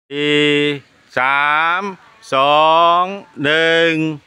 4 3 2 1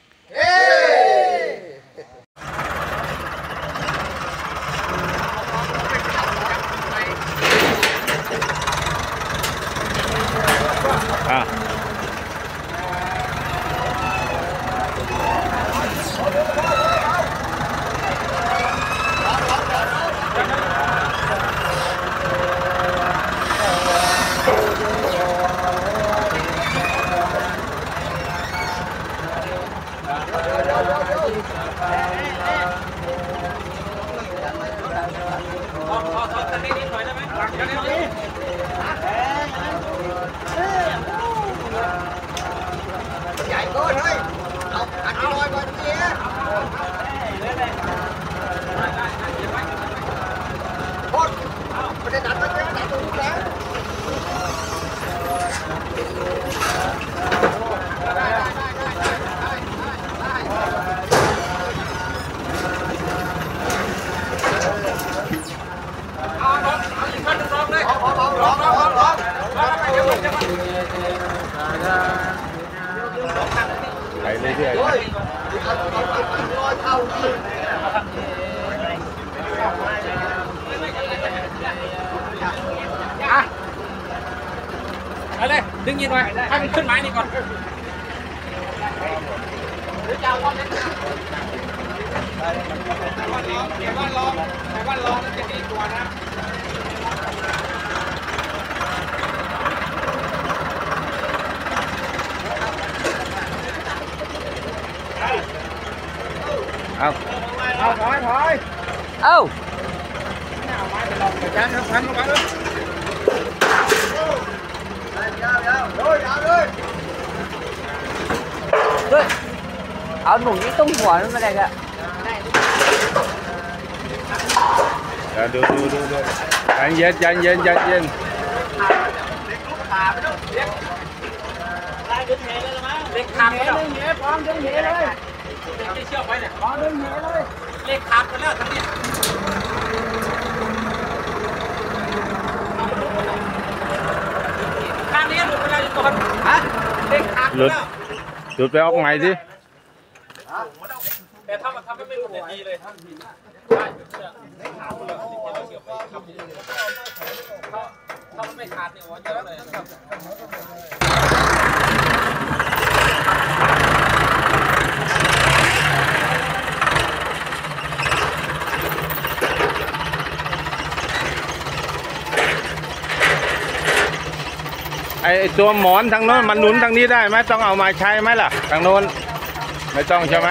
ไปเรื่อยๆเอาเลยดึงยิงไว้ให้มันขึ้นไม้นี่ก่อนหรือจะเอาวันนั้นแต่ว่าลองมันจะดีกว่านะเอาถอยเอาไม้ไปลองไปยันพันลงไปเลยเอาหนุ่มนี่ต้องหัวมันอะไรกันดูใจเย็นเล็กลูกขาไปดูเล็กได้ดึงเหเลยมั้งเล็กขาไปแล้วดึงเหพร้อมดึงเหเลยเล็กที่เชือกไว้เนี่ยพร้อมดึงเหเลยเล็กขาไปแล้วทั้งนี้ข้างนี้หลุดไปแล้วก่อนฮะเล็กขาไปแล้วหลุดไปออกใหม่สิแต่ถ้ามันทำให้ไม่หลุดดีเลยถ้ามันไม่ขาดเนี่ยหัวเยอะเลยไอตัวหมอนทางโน้นมันหนุนทางนี้ได้ไหมต้องเอามาใช้ไหมล่ะทางโน้นไม่ต้องใช่ไหม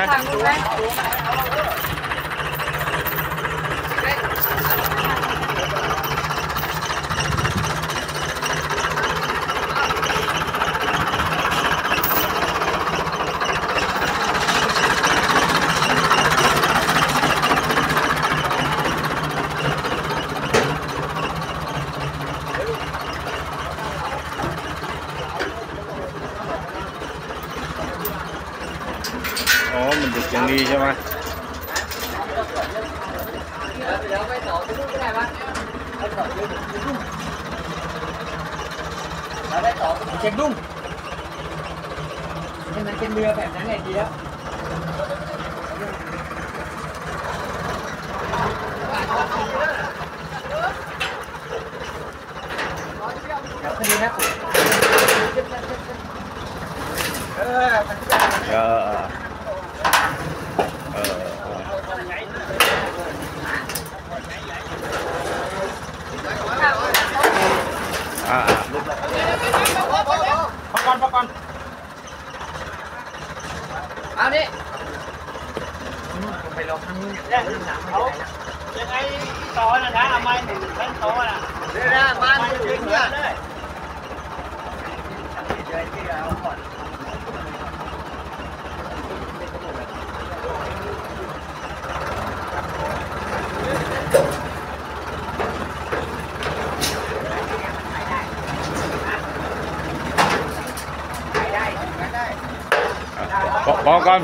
อ๋อมันดึกอย่างนี้ใช่ไหมเช็คดุ้งให้มันเป็นเรือแบบนั้นไงดีแล้วพอดีนะพักก่อนเอาดิไปลองทางนี้เขายังไงต่อนะเอาไม้หนึ่งชั้นต่อน่ะเดี๋ยวนะมาถึงเนี่ยพอก่อน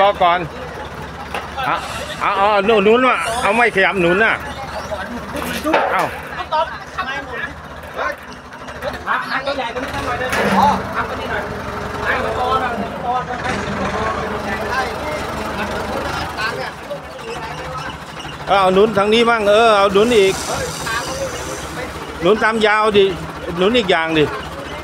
เอาหนุนว่ะเอาไม่ขยับหนุนน่ะเอาตัวใหญ่ตัวนี้ทำหน่อยเลยอ๋อทำตัวนี้หน่อยไอ้ตอนอ่ะตอนต้องให้เอาหนุนทางนี้บ้างเอาหนุนอีกหนุนตามยาวดิหนุนอีกอย่างดิ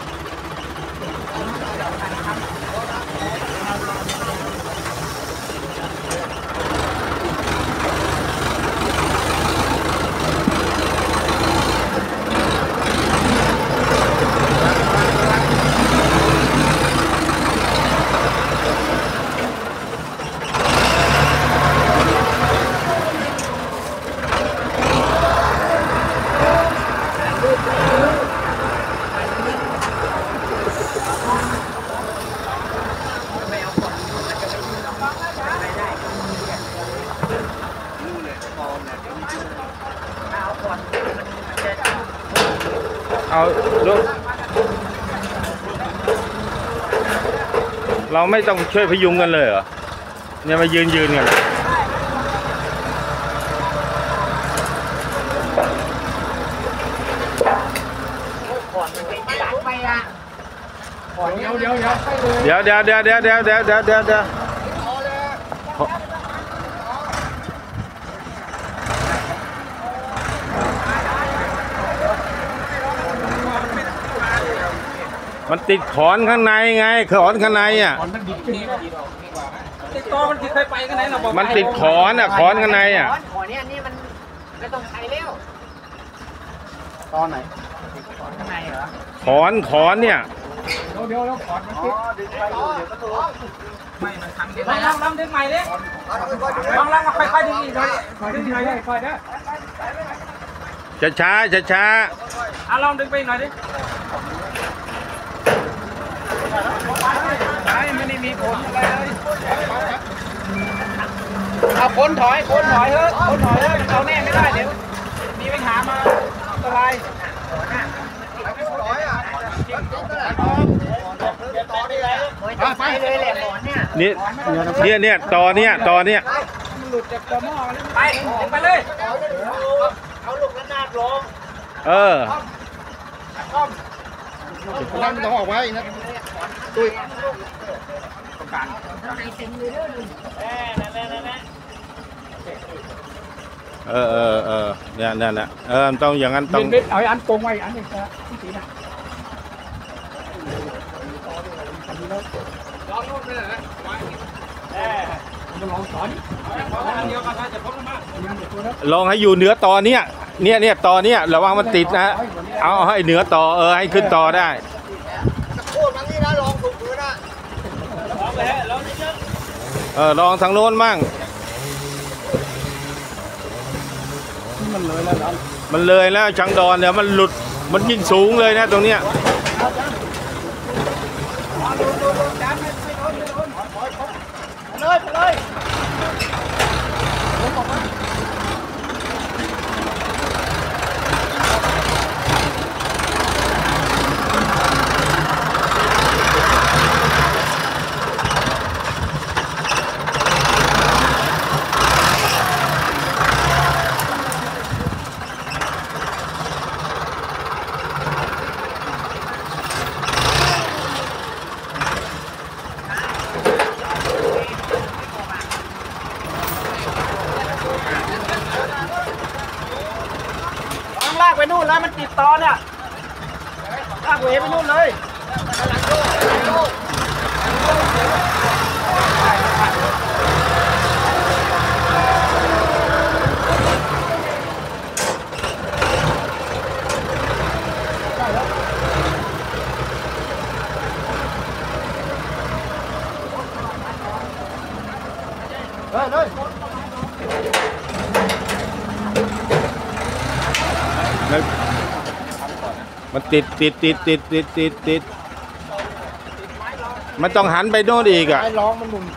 เอาลูกเราไม่ต้องช่วยพยุงกันเลยเหรอเนี่ยมายืนกันเดี๋ยวมันติดขอนข้างในไงขอนข้างในอ่ะติดต่อมันติดเคยไปกันไหนเราบอกมันติดขอนอ่ะขอนข้างในอ่ะขอนเนี่ยนี่มันไม่ต้องใช้แล้วตอนไหนขอนข้างในเหรอขอนเนี่ยเดี๋ยวขอนมันติดดึงไปเดี๋ยวก็รู้ไม่มันทำได้ลองดึงใหม่ดิลองค่อยๆดึงอีกหน่อยดึงหน่อยค่อยๆนะช้าลองดึงไปหน่อยดิไม่ได้มีผลอะไรเลยเอาพ้นถอยเถอะเอาแน่ไม่ได้เดี๋ยวมีปัญหามาอันตรายไปเลยแหละหมอนเนี่ยเนี่ยตอเนี่ยมันหลุดจากตัวหม้อไปเลยเอาลูกระนาดลงนั่นต้องออกไว้นะตุ้ยต้องการข้างในเต็มเลยนั่นเนี่ยต้องอย่างนั้นต้องเอาอันโกงไว้อันนี้ครับสีนะลองนู่นเลยนะลองสอนเดียวกันจะพ้นมากลองให้อยู่เหนือตอเนี่ยตอเนี่ยระวังมันติดนะเอาให้เหนือตอให้ขึ้นตอได้โคตรมันนี่นะลองถูกมือนะลองไปลองนิดนึงลองทางโน้นมั่งมันเลยแล้วชังดอนเนี่ยมันหลุดมันยิ่งสูงเลยนะตรงเนี้ยเลยลากไปนู่นแล้วมันติดตอเนี่ยลากเวไปนู่นเลยมันติดมันต้องหันไปโน่นอีกอ่ะร้องมันหนุ่ม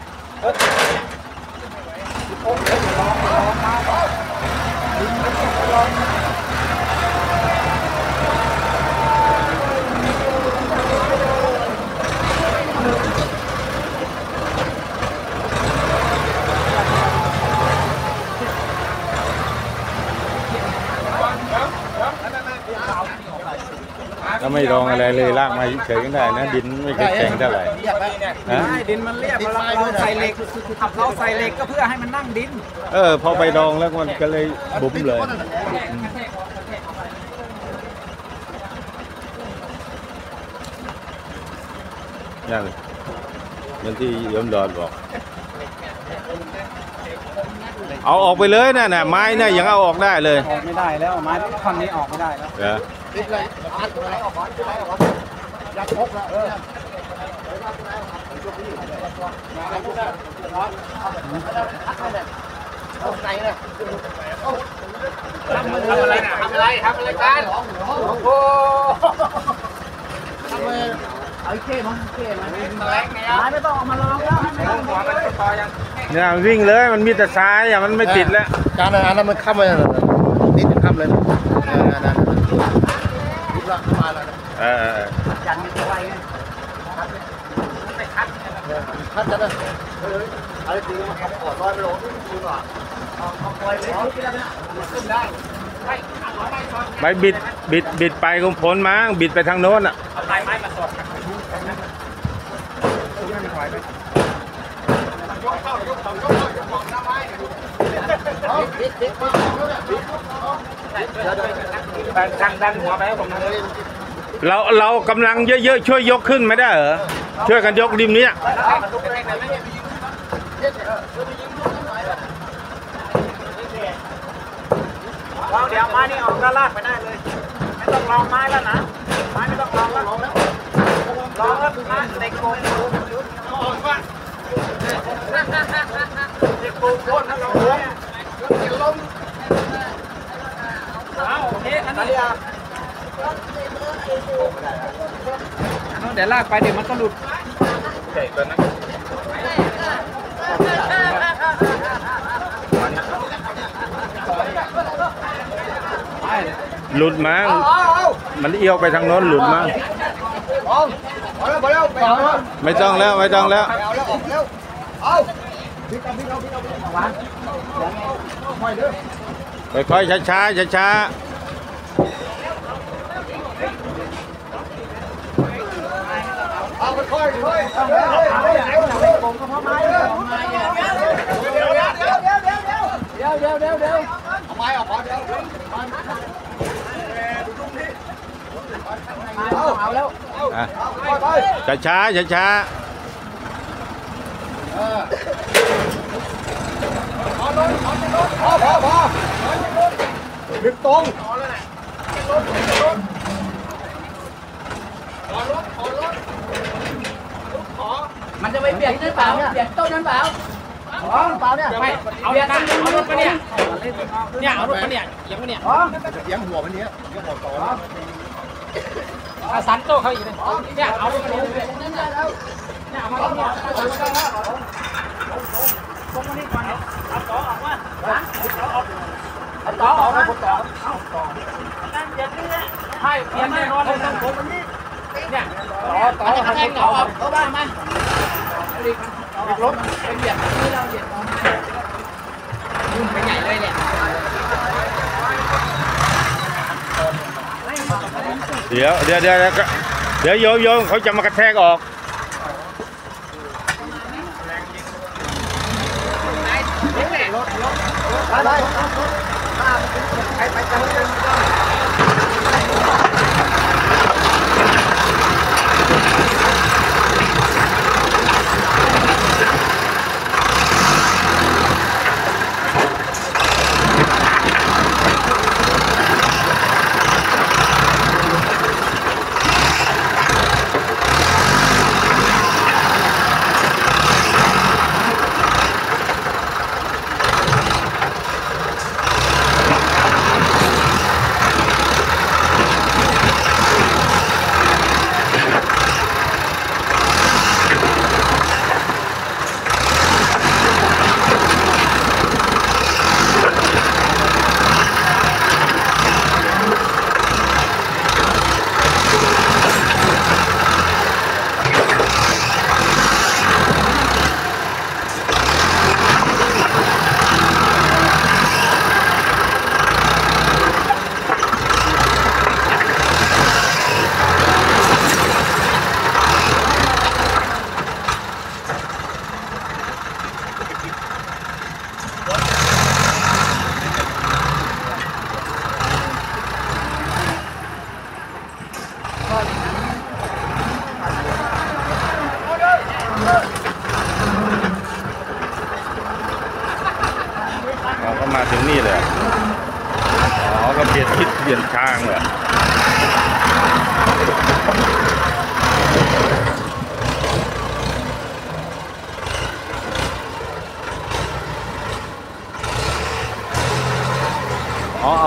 ไม่รองอะไรเลยลากมาเฉยๆก็ได้นะดินไม่แข็งเท่าไหร่นะดินมันเรียบเราใส่เหล็กเราใส่เหล็กก็เพื่อให้มันนั่งดินพอไปรองแล้วมันก็เลยบุ๋มเลยนั่นอย่างที่ยมดอนบอกเอาออกไปเลยน่ะไม้เนี่ยยังเอาออกได้เลยออกไม่ได้แล้วไม้ท่อนนี้ออกไม่ได้แล้วติดเลยอัดอะไรออกก่อนอยากพกแล้วทำอะไรนะทำอะไรกันโอ้โหเอาเค้มั้งเค้มั้งแรงเนี่ยไม่ต้องเอามาลองแล้วให้ไม่ต้องหัวมันต่อยังเนี่ยวิ่งเลยมันมีแต่ซ้ายอ่ะมันไม่ติดแล้วจานอันนั้นมันข้ามไปติดข้ามเลยนะรูปร่างเข้ามาแล้วยันมีอะไรไงคัดจะได้อะไรจริงมันขอร้อยไปโลดูก่อนเอาปล่อยไปขึ้นได้ไปบิดไปกุมผลมั้งบิดไปทางโน้นอ่ะเอาปลายไม้มาสอดกันดันหัวไปให้ผมเลยเรากำลังเยอะๆช่วยยกขึ้นไม่ได้เหรอช่วยกันยกริมนี้เดี๋ยวไม้นี่ออกลากไปได้เลยไม่ต้องลองไม้แล้วนะไม้ไม่ต้องลองแล้วลองแล้วนะเด็กโกงออกว่าเด็กโกงโดนถ้าเราล้มโอเคอันนี้เดี๋ยวลากไปเดี๋ยวมันก็หลุดเด็กตัวนั้นหลุดมั้งมันเอี้ยวไปทางโน้นหลุดมั้งไม่ต้องแล้วค่อยๆช้าเอาไปค่อยเดี๋ยวเอาไม้ออกก่อนเดี๋ยวเอาแล้วช้าพอดึงตรงมันจะไปเบียดหรือเปล่าเบียดต้นนั้นเปล่าเปล่าเนี่ยไม่เอาเบียดต้นเอารถมาเนี่ยเอารถมาเนี่ยยังไม่เนี่ยเลี้ยงหัวมันเนี้ยเลี้ยงหัวต่อสันโต้เขาอีกเลยเนี่ยเอารถมาเนี่ยเอามาเนี่ยตรงนี้ก่อนเอาต่อออกมาเอาต่อออกมานั่นเดี๋ยวนี้ให้เปลี่ยนแน่นอนเลยต้องผมนี้เนี่ยต่อจะแทงต่อออกเขาบ้างมั้ยรถไปเบียดที่เราเบียดต่อมายุ่งไปใหญ่เลยเนี่ยเดี๋ยวโยมเขาจะมากระแทกออก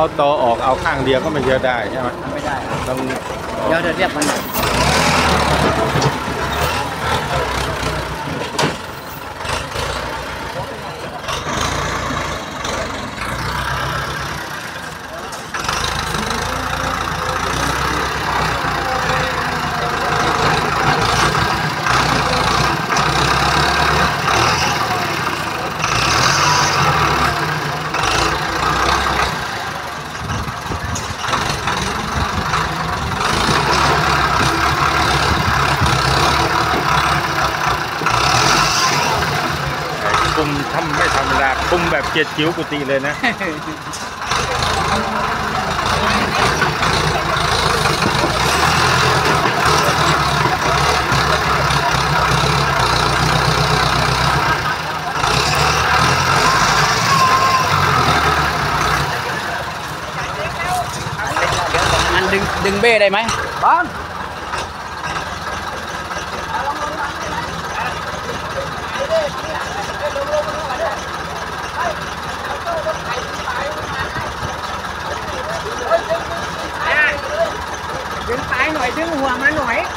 ตอออกเอาข้างเดียวก็ไม่เยอะได้ใช่ไหมไม่ได้ต้องเดี๋ยวเรียกมันคุมทำไม่ธรรมดาคุมแบบเกียรจิ๋วกุฏิเลยนะมันดึงเบ้ได้ไหมบ้างดึงปลายหน่อยดึงหัวมาหน่อย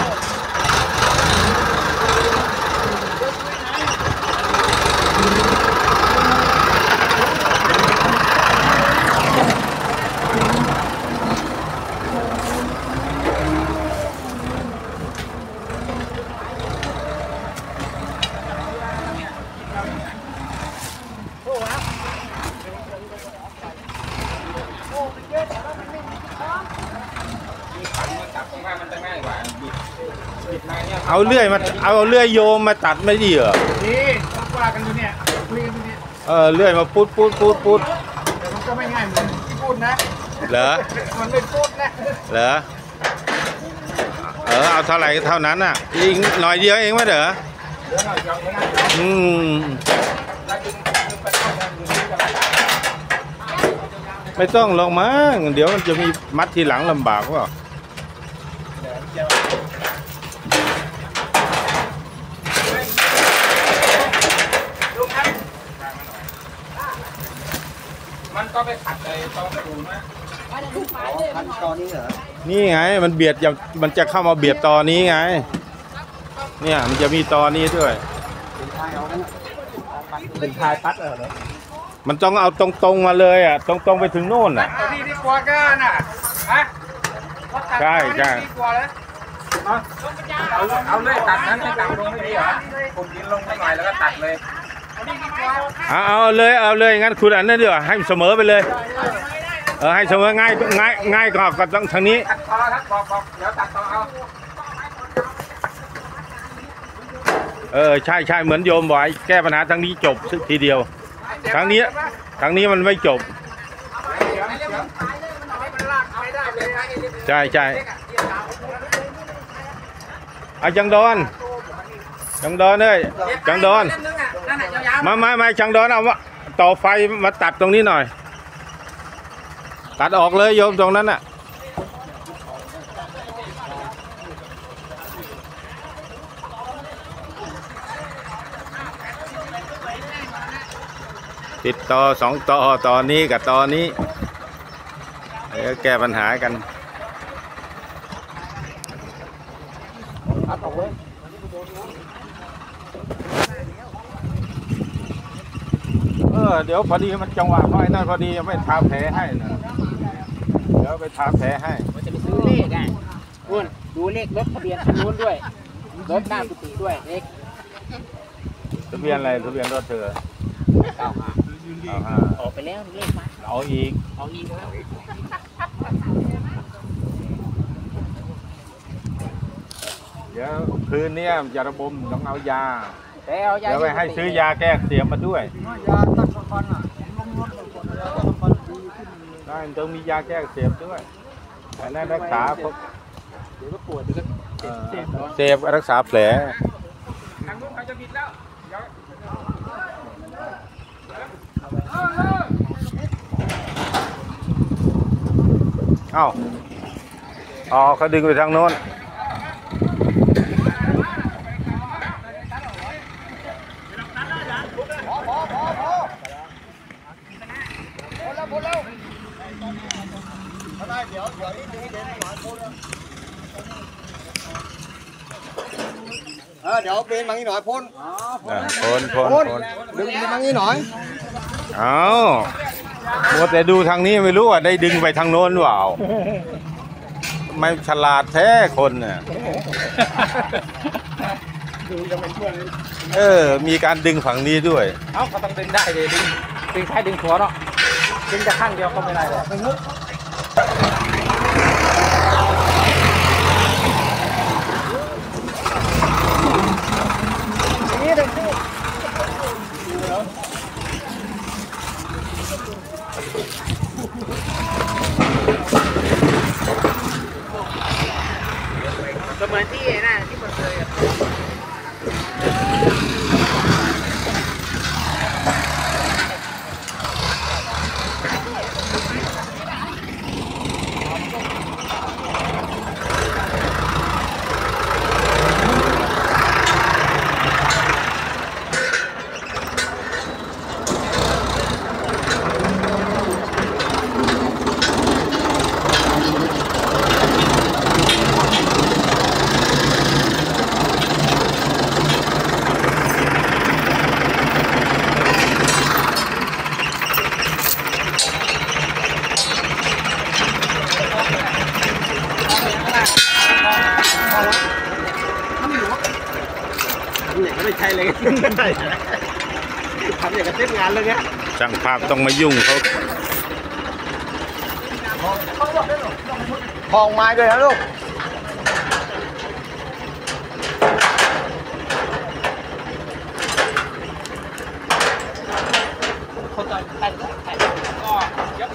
เอาเลื่อยมาเอาเลื่อยโยมมาตัดไม่ดีเหรอนี่ว่ากันอยู่เนี่ยคุยกันอยู่เนี่ยเลื่อยมาปุ๊ดแต่มันก็ไม่ง่ายเหมือนที่พูดนะเหรอมันไม่พูดนะเหรอเอาเท่าไหร่เท่านั้นอ่ะอีกหน่อยเดียวเองไหมเหรอไม่ต้องลงมั้งเดี๋ยวมันจะมีมัดทีหลังลำบากว่ามันก็ไปขัดไอ้ตอนสูงนะนี่ไงมันเบียดมันจะเข้ามาเบียดตอนี้ไงเนี่ยมันจะมีตอนี้ด้วยเป็นทายปัดเหรอมันต้องเอาตรงๆมาเลยอ่ะตรงๆไปถึงโน่นอ่ะนี่ดีกว่ากันน่ะฮะใช่ดีกว่าแล้วเอาเลยตัดนั้นให้ตัดลงไม่ดีเหรอผมดินลงไปหน่อยแล้วก็ตัดเลยเอาเลยงั้นคุณอันนั้นดีกว่าให้เสมอไปเลยให้เสมอง่ายก็ต้องทางนี้ตัดต่อครับบอกเดี๋ยวตัดต่อเอาใช่เหมือนโยมบอกแก้ปัญหาทางนี้จบทีเดียวทางนี้มันไม่จบใช่เอาจังดอนเลยจังดอนไม่จังดอนเอาต่อไฟมาตัดตรงนี้หน่อยตัดออกเลยโยมตรงนั้นน่ะติดต่อ2ต่อนี้กับต่อนี้แก้ปัญหากันเดี๋ยวพอดีมันจังหวะน้อยนั่นพอดียังไม่ทาแผลให้นะเดี๋ยวไปทาแผลให้จะไปซื้อเลขอ่ะคุณดูเลขรถทะเบียนคันนู้นด้วยรถหน้ากุฏิด้วยเลขทะเบียนอะไรทะเบียนรถเธอออกไปแล้วเลขมาเอาอีกแล้วเดี๋ยวคืนนี้จะระบมต้องเอายาเดี๋ยวไปให้ซื้อยาแก้เสียมาด้วยยาตัดฟันอ่ะได้ต้องมียาแก้เสียด้วยแต่นั่นรักษาพวกเดี๋ยวก็ปวดเดี๋ยวก็เสพรักษาแผลทางนู้นเขาจะบิดแล้วเขาดึงไปทางโน้นเดี๋ยวเบนมางี้หน่อยพ่นพ้นดึงมางี้หน่อยเอามัวแต่ดูทางนี้ไม่รู้ว่าได้ดึงไปทางโน้นเปล่าไม่ฉลาดแท้คนเนี่ยมีการดึงฝั่งนี้ด้วยเอ้าก็ต้องดึงได้เลยดึงซ้ายดึงขวาเนาะดึงจะข้างเดียวก็ไม่ได้เลยก็เหมือนที่น่ะที่มันเคยไม่ใช่เลยทำอย่างกับเต้นงานเลยเนี่ยช่างภาพต้องมายุ่งเขาคลองไม้ด้วยนะลูกคนต่อยแต่ก็ยับ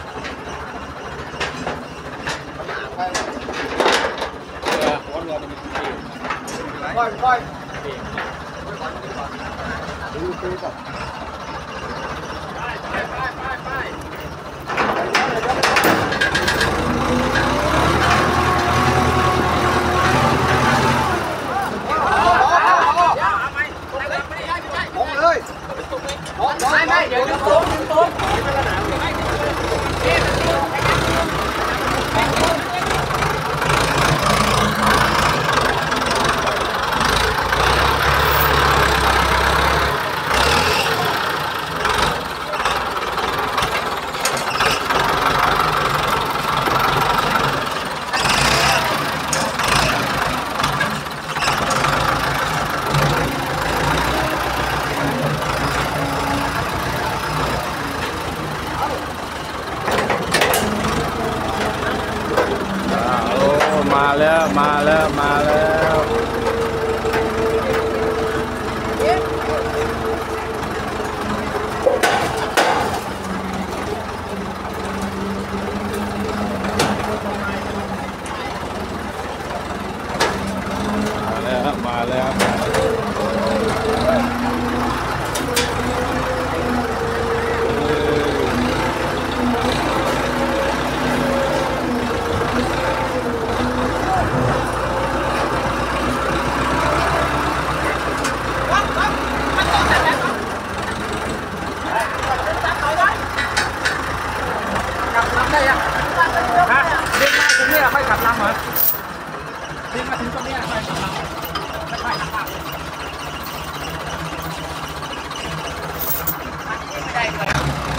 ค่อยไม่เดี๋ยวดึงตัวมาแล้วมาแล้วได้ยังฮะดึงมาตรงนี้ค่อยขับลำเหรอดึงมาถึงตรงนี้ค่อยขับลำไม่ค่อยขับลำไม่ได้เลย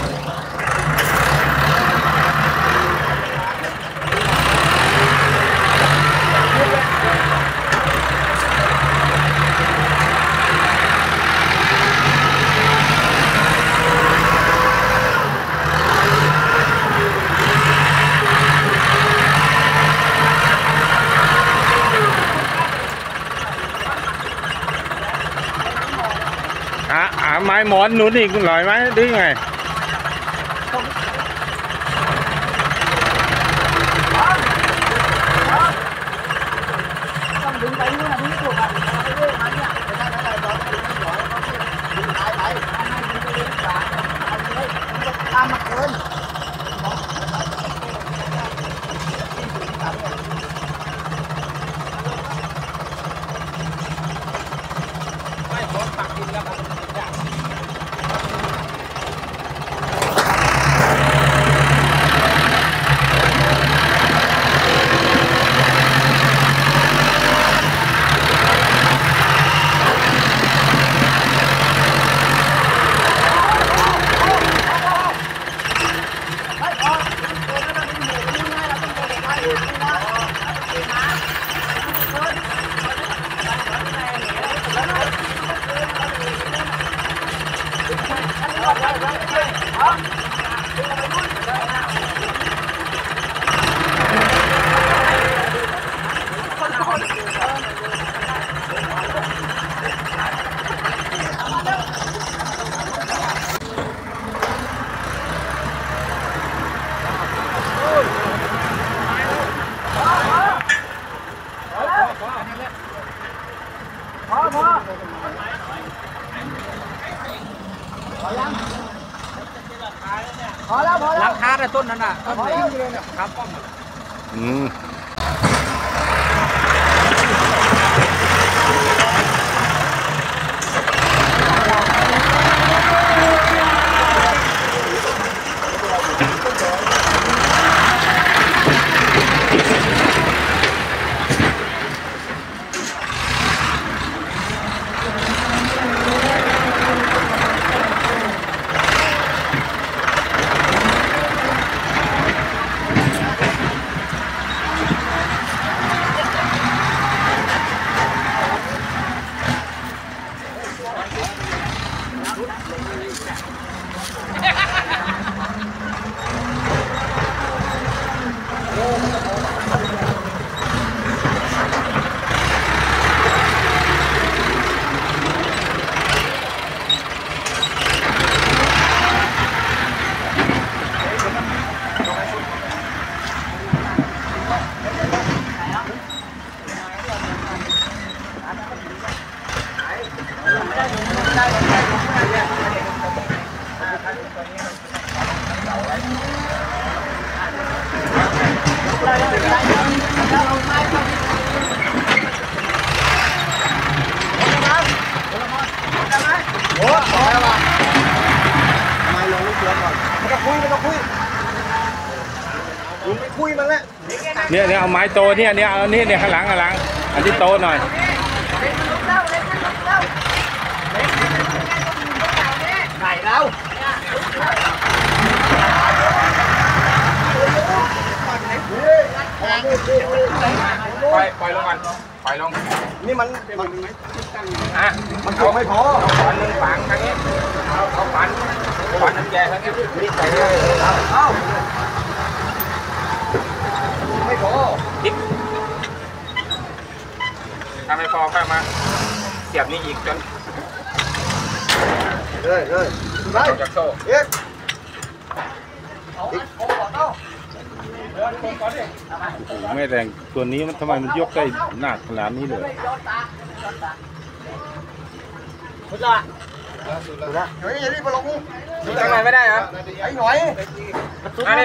ไม้หมอนหนุนอีกหน่อยไหมหรือไงต้องดึงไปนู่นดึงถูกอ่ะไปเรื่อยมาเนี่ยตามมาเกินไม่พร้อมปักดินแล้วครับพอแล้วหลังคาแต่ต้นนั้นน่ะต้นนี้ครับป้อมอืมเนี่ยเอาไม้โตเนี่ยเอาเนี่ยข้างหลังอันที่โตหน่อยไหนแล้วปล่อยลงก่อนปล่อยลงนี่มันอ่ะมันตัวไม่พอขวานหนึ่งฝังทางนี้เอาขวานน้ำแกทางนี้นี่ใส่เลยเอ้าไม่พอดิบถ้าไม่พอค่อยมาเสียบนี่อีกจนเลยไปจากโซ่เอ๊ะไม่แรงตัวนี้มันทำไมมันยกได้หนักขนาดนี้เลยเฮ้ยอย่ารีบมาลงทำไมไม่ได้เหรอไอ้หน่อยไอ้หน่อย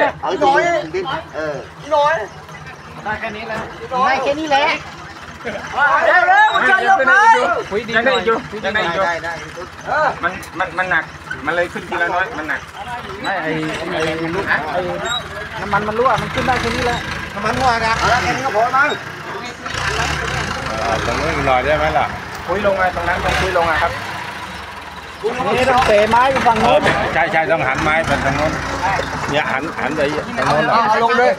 ได้แค่นี้แล้วได้แค่นี้แหละเร็วมันจะยกไปยังได้อยู่มันหนักมันเลยขึ้นทีละน้อยมันหนักไม่ไอ้ลูกไอ้น้ำมันรั่วมันขึ้นได้แค่นี้แหละน้ำมันรั่วนะแล้วแค่นี้ก็พอมั้งตรงนี้ลอยได้ไหมล่ะคุยลงไงตรงนั้นคุยลงครับนี่ต้องเตะไม้ไปฝั่งโน้นใช่ต้องหันไม้ไปทางโน้นเนี่ยหันไปทางโน้นเอาลงเลย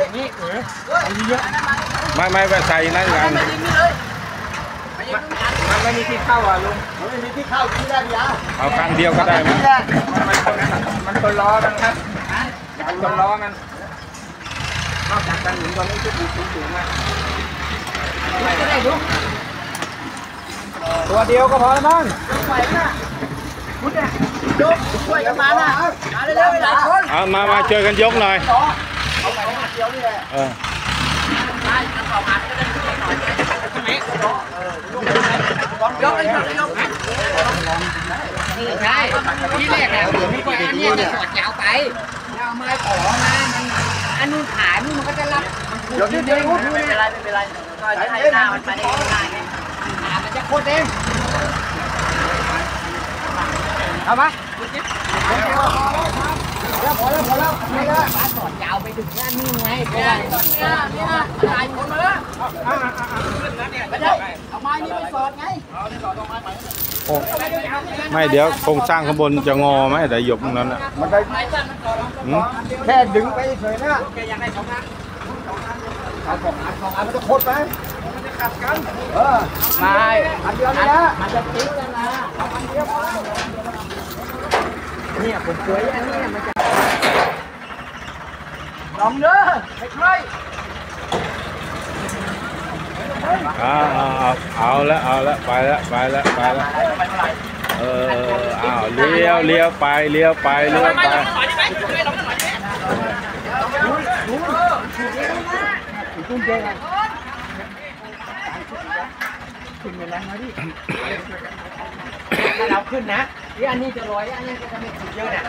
ไม่ไปใส่นั่นกันมันไม่มีที่เข้าอ่ะลุงมันไม่มีที่เข้าที่ได้ยาเอาข้างเดียวก็ได้ไหมมันตัวล้อมันครับมันตัวล้อมันนอกจากการหมุนตัวนี้จะดูสูงๆนะไม่ได้ดูตัวเดียวก็พอแล้วมั้งคุณเนี่ยยกช่วยกันมานะมาเร็วๆหลายคนเอามาช่วยกันยกหน่อยเอาไปเดียวนี่แหละใช่ทำต่อมาก็ได้ช่วยหน่อยยกนี่ใช่ที่แรกเนี่ยมีคนอันนี้เนี่ยสอดยาวไปเอาไม้ขอมาอันนู้นขายมันก็จะรับมันพูดเองไม่เป็นไรก็จะให้หน้ามันไปได้ง่ายมันจะโคตรเองเอาไหมพอแล้วไม่ได้ปลาสอดยาวไปถึงนั่นนี่ไงไม่ได้เนี่ยตายคนมาแล้วไม่ได้เอาไม้นี่ไปสอดไงไม่เดี๋ยวโครงสร้างข้างบนจะงอไหมแต่หยกตรงนั้นอ่ะมันได้แค่ดึงไปเฉยนะแกยังได้2 อันเอา2 อันมันจะโคตรไหมมันจะขัดกันไม่อันเดียวนี่นะมันจะติ๊กกันนะเอาอันเดียวพอเนี่ยผมเคยอันนี้มันจะลองเด้อไม่ใช่เอาแล้วไปแล้วเลี้ยวไปขึ้นแรงมาดิถ้าเราขึ้นนะที่อันนี้จะลอยอันนี้จะไม่ขึ้นเยอะเนี่ย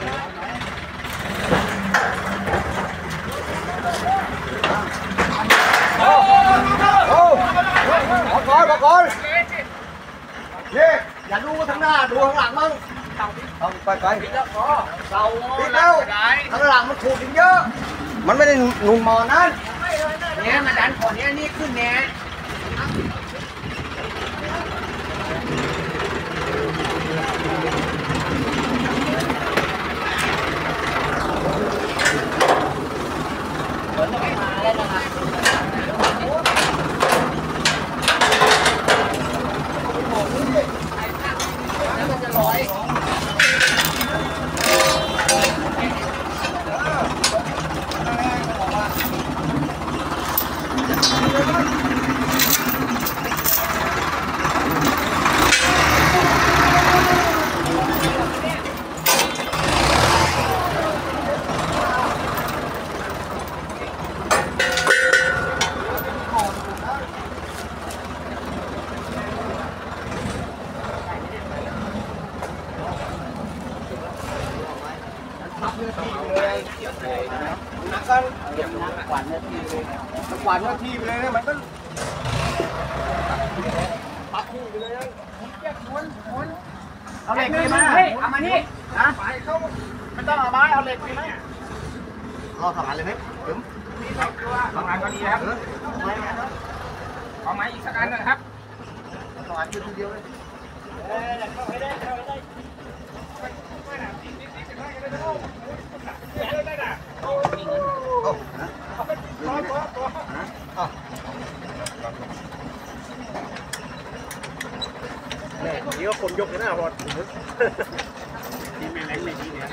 บอกก่อนนี่อย่าดูทางหน้าดูข้างหลังมั่งเอาไปปิดแล้วปิดแล้วข้างหลังมันถูกถึงเยอะมันไม่ได้หนุ่มมอนั่นเนี่ยมาดันขอนี้นี่ขึ้นเนี่ยหวานนาทีไปเลยนะมันก็ปักที่ไปเลยเอาเหล็กไปมาเอามานี่นะไม่ต้องเอาไม้เอาเหล็กไปไหมรอทำงานเลยไหมถึงทำงานก็ดีนะครับขอไม้อีกสักอันนะครับทำงานชุดเดียวเลยนี่ก็คนยกเลยนะพอดนี่แม่แรงไม่ดีเนี่ย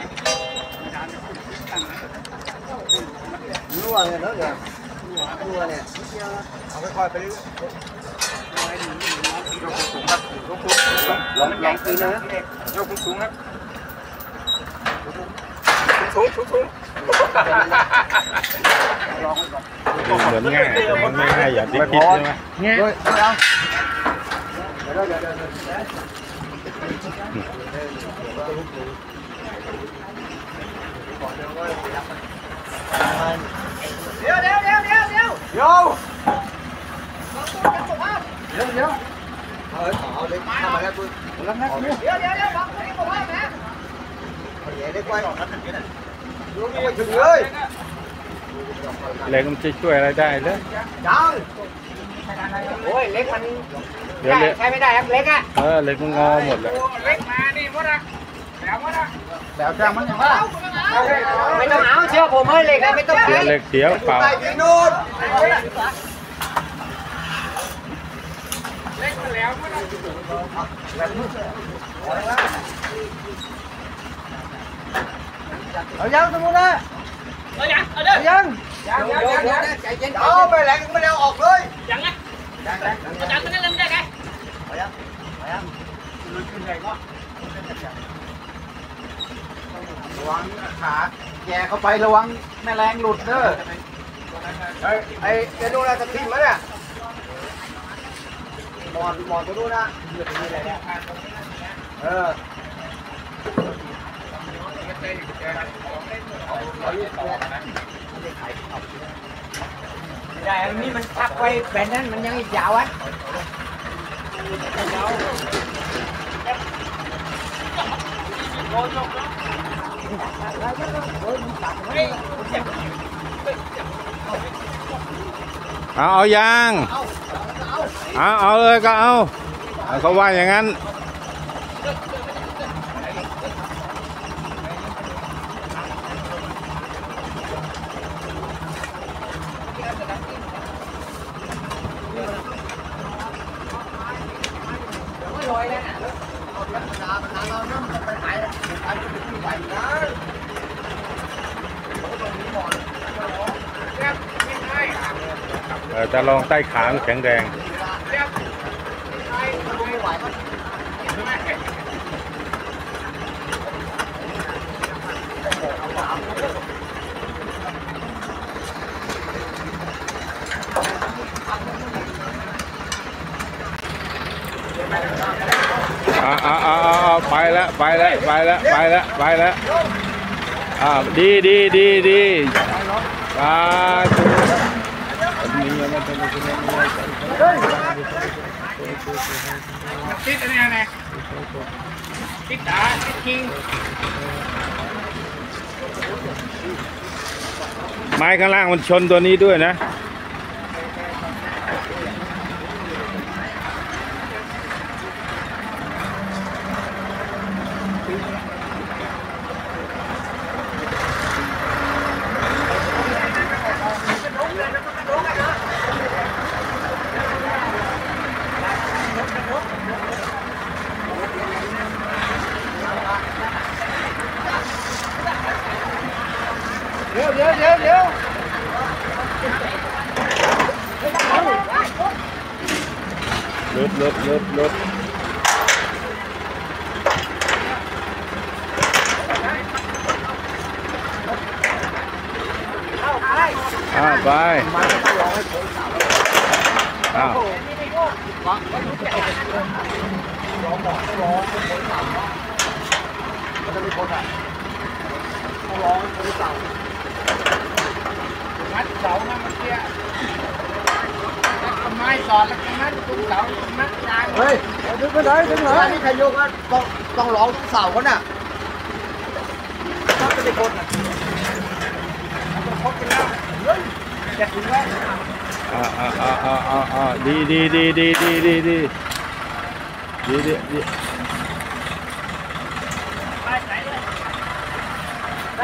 รั่วเลยเนอะเนี่ยรั่วเนี่ยเอาค่อยๆไปเรื่อยยกสูงครับยกสูงลองแรงขึ้นนะยกสูงครับสูงลองไว้ก่อนเหมือนง่ายแต่มันไม่ง่ายอย่างที่คิดใช่ไหมเนี่ยเดี๋ยวเอาเล็กมาแล้วคุณแล้วนะเดี๋ยวฟังคนนี้บอกว่านะเดี๋ยวเล็กไว้ก่อนนะดูไม่ถึงเลยเหล็กมันจะช่วยอะไรได้เลยยังโอ้ยเล็กมันเดี๋ยวเหล็กใช้ไม่ได้ครับเล็กอ่ะเหล็กมันงอหมดเลยเล็กมานี่มดอ่ะแล้วมดอ่ะแล้วแต่มันอย่างว่าไม่ต้องเอาเชื่อผมเฮ้ยเล็กไม่ต้องเดี๋ยวเหล็กเสียเปล่าไปที่นู่นเล็กมาแล้วมดอ่ะเอายังตรงนู้นนะเอายังเอาเด้อยังใจเย็นเอาไปแหลกไม่ได้ออกเลยยังไงอาจารย์ไม่ได้เล่นได้ไงระวังขาแย่เข้าไประวังแม่แรงหลุดเด้อไอ้จะดูนะจะทิ้งมั้ยเนี่ยหมอนจะดูนะได้อันนี้มันทับไปแบบนั้นมันยังอีกยาวอ่ะเอายางเอาเลยก็เอาเขาว่าอย่างนั้นจะลองใต้ขาแข็งแรงไปแล้วดีติดอะไรไงติดด่าติดคิงไม้ข้างล่างมันชนตัวนี้ด้วยนะเดี๋ยวรถไปมัดเสานะเมื่อกี้ไม้สอดแล้วก็มัดตุ้งเสามัดยางเฮ้ยดึงไปไหนนี่ใครยกอ่ะต้องร้องเสาเขาน่ะถ้าเป็นคนอ่ะพบกันแล้วเฮ้ยจะถึงแล้วดีไปไหนเลยได้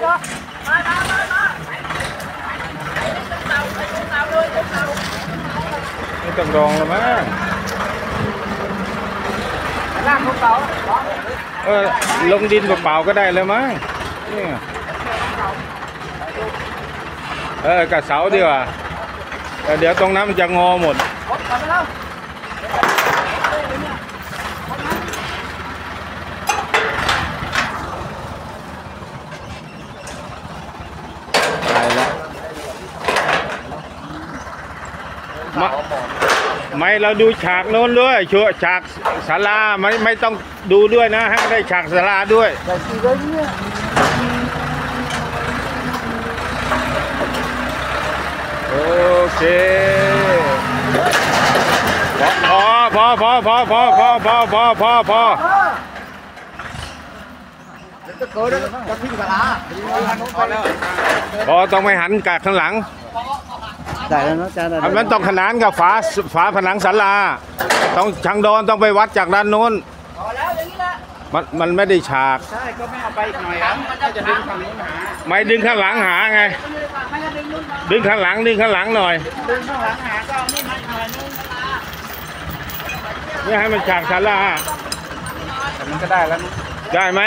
ไม่ต้องรองแล้วมั้งล่างของเสาลงดินเปล่าๆก็ได้เลยมั้งนี่กับเสาดีกว่าเดี๋ยวตรงนั้นมันจะงอหมดไปแล้วไม่เราดูฉากโน้นด้วยฉากศาลาไม่ต้องดูด้วยนะให้ได้ฉากศาลาด้วยโอเคพอจะเกิดจะทิ้งกะลาพอต้องไปหันกากข้างหลังได้แล้วนะจ้ามันต้องขนานกับฝาผนังศาลาต้องช่างโดนต้องไปวัดจากด้านโน้นมันไม่ได้ฉากใช่ก็ไม่เอาไปอีกหน่อยครับมันจะดึงฝั่งนู้นหาไม่ดึงข้างหลังหาไงดึงข้างหลังหน่อยดึงข้างหลังหาก็เอานี่มาหน่อยนึงนี่ให้มันฉากศาลาแต่มันก็ได้แล้วได้ไหม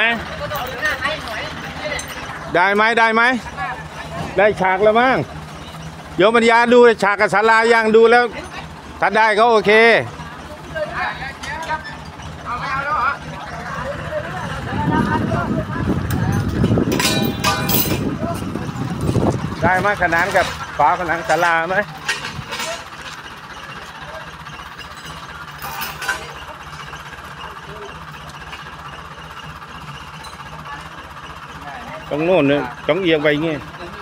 ได้ฉากแล้วมั้งโยมปัญญาดูฉากกับศาลายังดูแล้วถ้าได้ก็โอเคได้ไหมขนานกับฝาผนังศาลาไหมตรงโน้นเนี่ยต้องเอียงไปงี้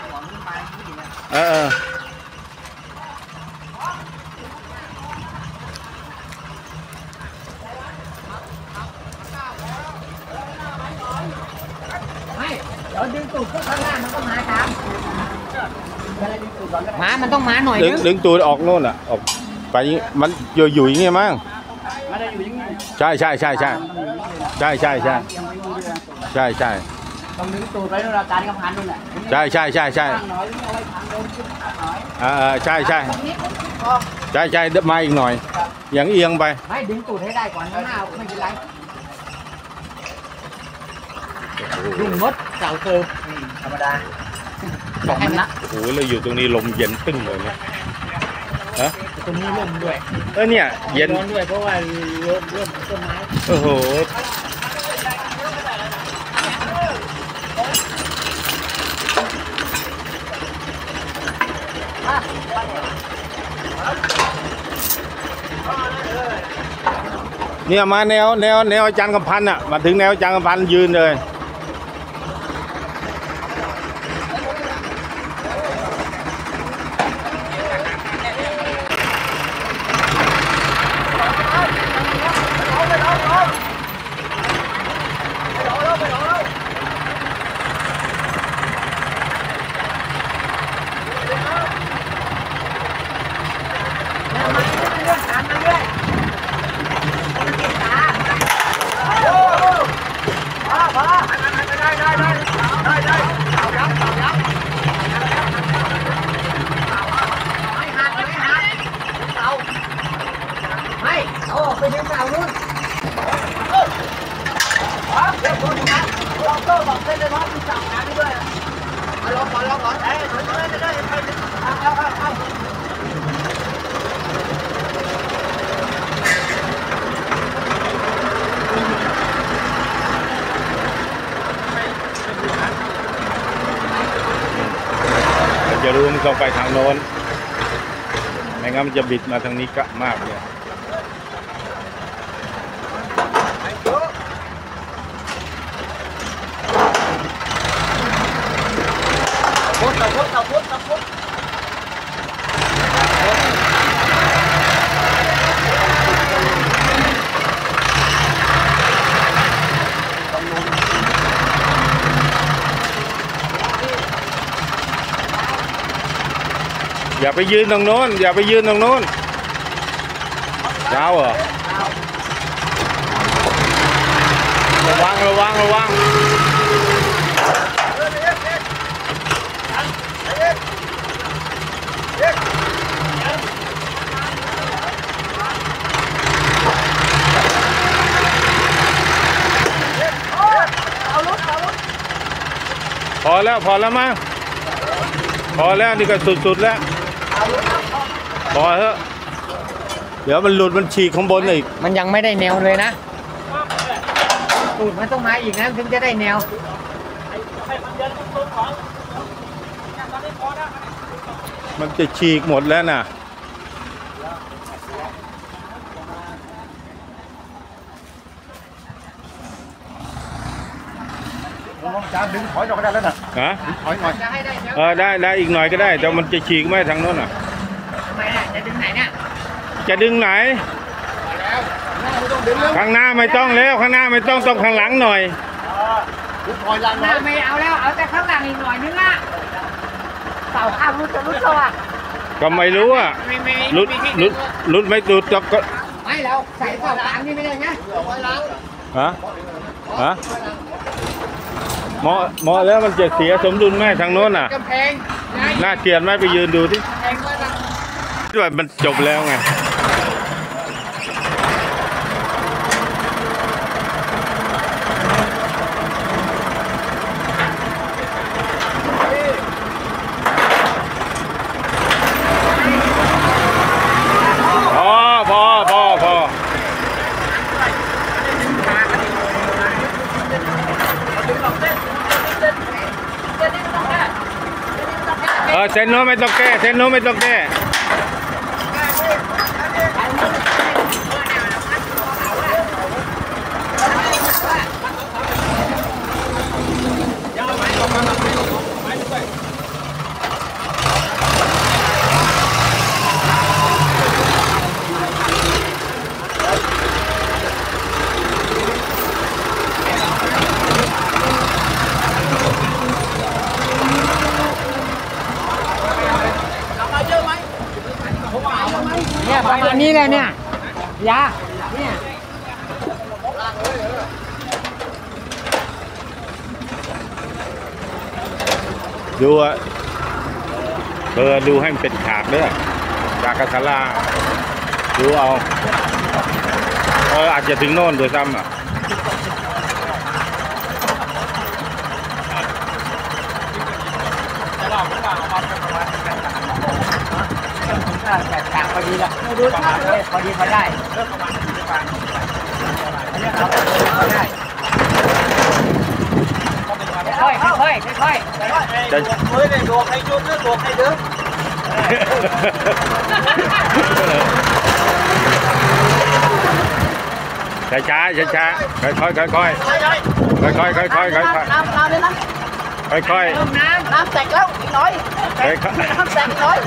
เดี๋ยวดึงตูดข้างล่างมันต้องมาครับมันต้องมาหน่อยดึงตูดออกโน่นอ่ะออกไปมันอยู่อย่างเงี้ยมั้งใช่ต้องดึงตูดไว้นู่นการกำพันนู่นแหละใช่ใช่มาอีกหน่อยอย่างเอียงไปไม่ดึงตูดให้ได้ก่อนข้างหน้าไม่เป็นไรดึงมดเก่าเกินธรรมดาบอกมันนะโอ้โหเราอยู่ตรงนี้ลมเย็นตึ้งเลยนะตรงนี้ร่มด้วยเนี่ยเย็นด้วยเพราะว่าร่มต้นไม้โอ้โหเนี่ยมาแนวอาจารย์กำพันธ์อ่ะมาถึงแนวอาจารย์กำพันธ์ยืนเลยไปดึงเสานู่นเดี๋ยวคนนะเราก็บอกเส้นเลยว่ามีเสาน้ำด้วยลองก่อนเอ้ยได้ไปดึงเอาจะรู้มันต้องไปทางโน้นไม่งั้นมันจะบิดมาทางนี้กะมากเลยพุทธอย่าไปยืนตรงโน้นอย่าไปยืนตรงโน้นยาวเหรอระวังพอแล้วมั้งพอแล้วนี่ก็สุดแล้วพอเถอะเดี๋ยวมันหลุดมันฉีกข้างบนอีกมันยังไม่ได้แนวเลยนะตูดมันต้องมาอีกนะถึงจะได้แนวมันจะฉีกหมดแล้วน่ะจานดึงถอยออกก็ได้แล้วนะฮะถอยหน่อยได้อีกหน่อยก็ได้แต่มันจะฉีกไหมทางโน้นอ่ะทำไมน่ะจะดึงไหนเนี่ยจะดึงไหนข้างหน้าไม่ต้องแล้วข้างหน้าไม่ต้องข้างหลังหน่อยหน้าไม่เอาแล้วเอาแต่ข้างหลังอีกหน่อยนึงอ่ะเสาข้ามรุดสว่างก็ไม่รู้อ่ะรุดไม่รุดก็ไม่แล้วใส่เสากลางนี่ไม่ได้ไงฮะเหมาะแล้วมันจะเสียสมดุลไหมทางโน้นอ่ะน่าเกลียดไหมไปยืนดูที่ด้วยมันจบแล้วไงเส้นโน้ไม่ต้องแก้เส้นโน้ไม่ต้องแก้เนี่ยประมาณนี้เลยเนี่ยยาเนี่ยดูอ่ะดูให้มันเป็นฉากด้วยจากกระทะลาดูเอาอาจจะถึงโน่นโดยซ้ำอ่ะแบบฉากพอดีละดูฉากเลยพอดีพอได้อันนี้เราพอได้ค่อยจะเฮ้ยเนี่ยโดดใครจุดโดดใครเด้อช้าช้าช้าค่อยค่อยค่อยค่อยค่อยค่อยค่อยค่อยค่อยน้ำเลยนะค่อยค่อยน้ำแตกแล้วอีกน้อยน้ำแตกอีกน้อย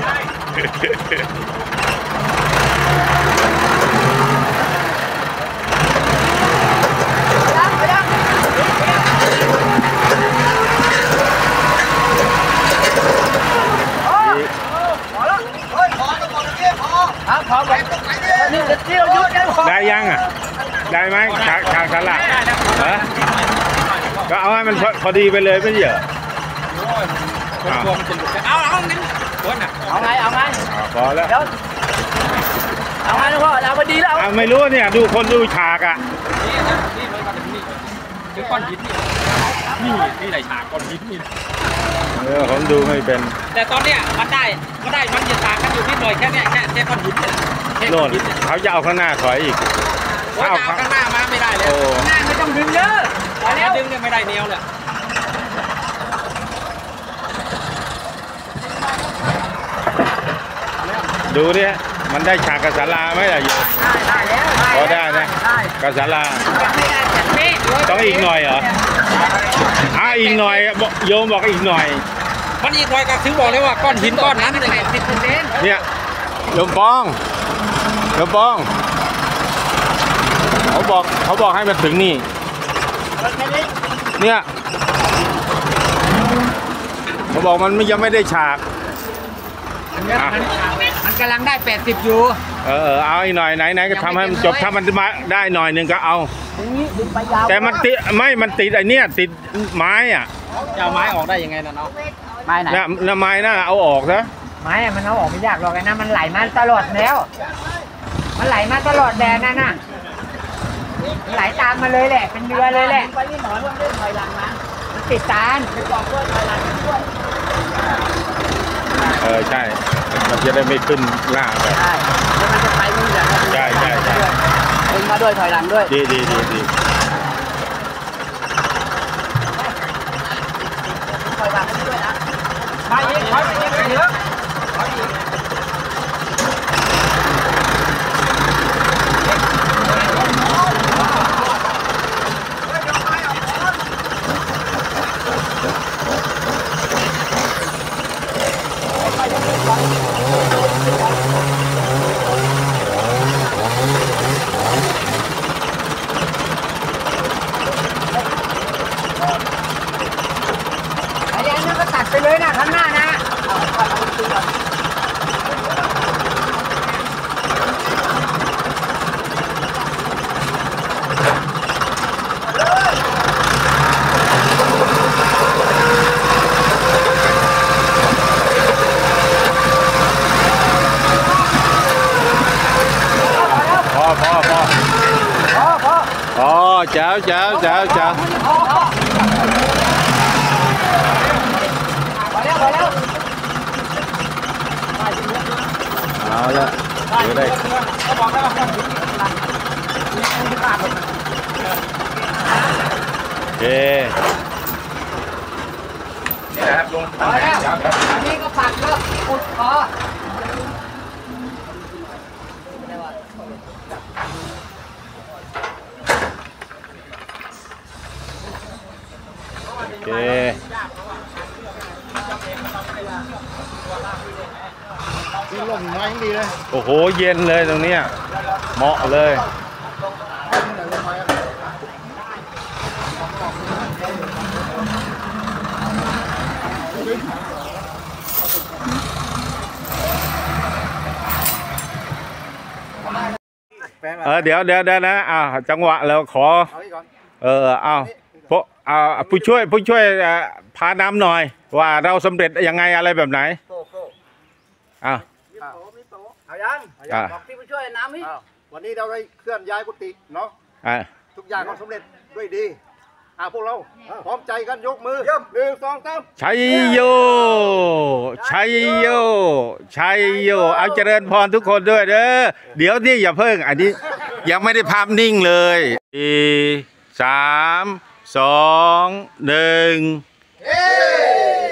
ได้ยังอ่ะได้ไหมฉากสลักเหรอก็เอาให้มันพอดีไปเลยไม่เหรอเอางั้นคนอ่ะเอาไงพอแล้วเอาไงลูกพ่อเอาพอดีแล้วไม่รู้เนี่ยดูคนดูฉากอ่ะนี่เลยมาถึงนี่ถึงก้อนหินนี่ไหลฉากก้อนหินนี่ผมดูไม่เป็นแต่ตอนเนี้ยมันได้มันจะต่างกันอยู่นิดหน่อยแค่ก้อนหินโน่นเขาจะเอาข้างหน้าถอยอีกเอาข้างหน้ามาไม่ได้เลยหน้าไม่ต้องดึงเยอะแล้วดึงเนี่ยไม่ได้แนวเลยดูดิมันได้ฉากกระสาลาไหมล่ะโยมได้แล้วพอได้นะกระสาลาต้องอีกหน่อยเหรออีกหน่อยโยมบอกอีกหน่อยมันอีกหน่อยก็ถึงบอกเลยว่าก้อนหินก้อนนั้นเนี่ยโยมปองเขาบอกให้มันถึงนี่เนี่ยเขาบอกมันยังไม่ได้ฉากมันกำลังได้80อยู่เอาอีกหน่อยไหนก็ทำให้มันจบถ้ามันมาได้หน่อยนึงก็เอาแต่มันติดมันติดไอ้นี่ติดไม้อ่ะจะเอาไม้ออกได้ยังไงนะเนาะไม้ไหนไม้น่าเอาออกซะไม้มันเอาออกไม่ยากหรอกไอ้นะมันไหลมาตลอดแล้วมันไหลมาตลอดแดนนั่นน่ะไหลตามมาเลยแหละเป็นเรือเลยแหละไปนี่หน่อยว่าเล่นถอยหลังนะมันติดตาลไปบอกด้วยถอยหลังด้วยใช่มันจะได้ไม่ขึ้นหน้าไปใช่แล้วมันจะไปนู่นแหละใช่เองมาด้วยถอยหลังด้วยดีถอยหลังด้วยนะไปอีกถอยไปอีกเยอะไปเลยนะข้างหน้านะพอเจ้าเอาละดูได้โอเคนี่แหละครับลุงอันนี้ก็ปักแล้วอุดคอโอเคลมไม้ดีเลยโอ้โหเย็นเลยตรงนี้เหมาะเลยเดี๋ยวนะจังหวะเราขอเอาผู้ช่วยพาน้ำหน่อยว่าเราสำเร็จยังไงอะไรแบบไหนเอายังบอกที่ผู้ช่วยน้ำนี่วันนี้เราได้เคลื่อนย้ายกุฏิเนาะทุกอย่างก็สำเร็จด้วยดีพวกเราพร้อมใจกันยกมือ1 2 3 ชัยโยเอาเจริญพรทุกคนด้วยเด้อเดี๋ยวที่อย่าเพิ่งอันนี้ยังไม่ได้ภาพนิ่งเลย4 3 2 1